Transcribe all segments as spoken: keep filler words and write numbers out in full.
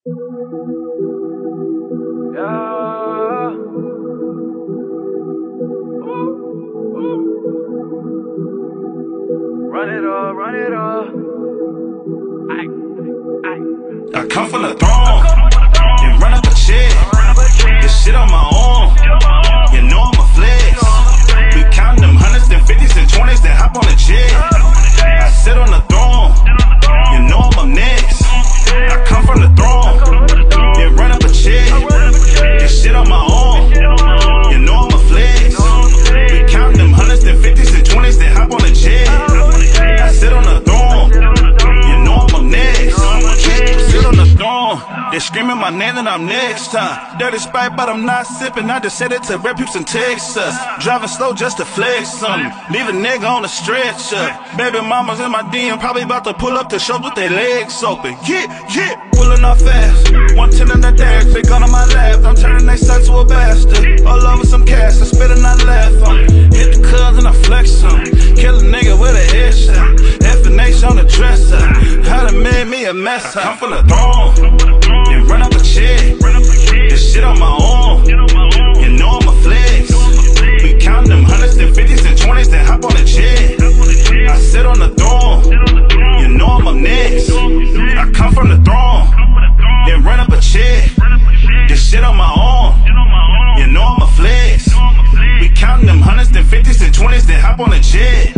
Yeah. Ooh, ooh. Run it up, run it up. Aye, aye. I come from the throne, then run up a check. This shit on my arm, you know I'm a flex. We counting them hundreds and fifties and twenties, then hop on the jet. I sit on the throne, you know I'm up next. I come from the throne, then run up a check. This shit on my arm, you know I'm a flex. We counting them hundreds and fifties and twenties, then hop on the jet. I sit on the throne, you know I'm up next. Sit on the throne, they screaming my name and I'm next time. Dirty Sprite, but I'm not sipping. I just said it to rep peeps in Texas. Driving slow just to flex something. Leave a nigga on the stretcher. Baby mama's in my D M, probably about to pull up to shows with their legs open. Yeah, yeah, pulling off fast. one ten in the dash, they gun on my lap. I'm turning they son to a bastard. All over some cash, I spit and I laugh on it. Hit the cuz and I flex on it. Kill a nigga with a headshot. F and H on the dresser. How done made me a mess. I come from the throne, then run up a check. This shit on my arm, you know I'm a flex. We counting them hundreds and fifties and twenties, then hop on the jet. I sit on the throne, you know I'm up next. I come from the throne, then run up a check. This shit on my arm, you know I'm a flex. We counting them hundreds and fifties and twenties, then hop on the jet.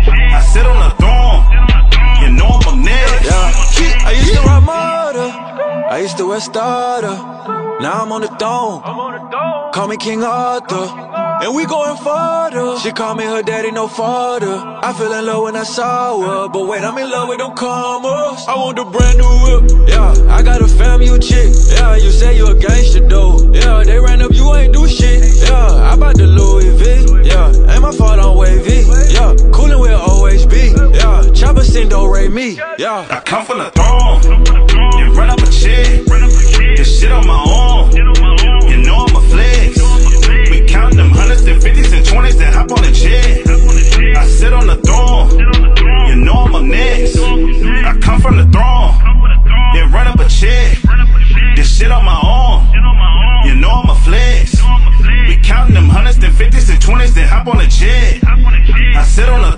I sit on the throne, you know I'm up next. Yeah. I used to ride motor, I used to wear starter. Now I'm on the throne, call me King Arthur. And we going further. She call me her daddy, no father. I fell in love when I saw her, but wait, I'm in love with them commas. I want the brand new whip, yeah. I got a fam, you chick, yeah. You say you a gangster though, yeah. They ran up, you ain't do shit, yeah. I bought the Louis V, yeah. Ain't my fault on wavy, yeah. Coolin' will always be, yeah. Chopper sing do re me, yeah. I come from the throne, then run up a check. This shit on my arm, you know I'm a flex. We count them hundreds and fifties and twenties, then hop on the jet. I sit on the throne, you know I'm up next. I come from the throne, then run up a check. This shit on my arm, you know I'm a flex. We counting them hundreds and fifties and twenties, then hop on the jet. I sit on the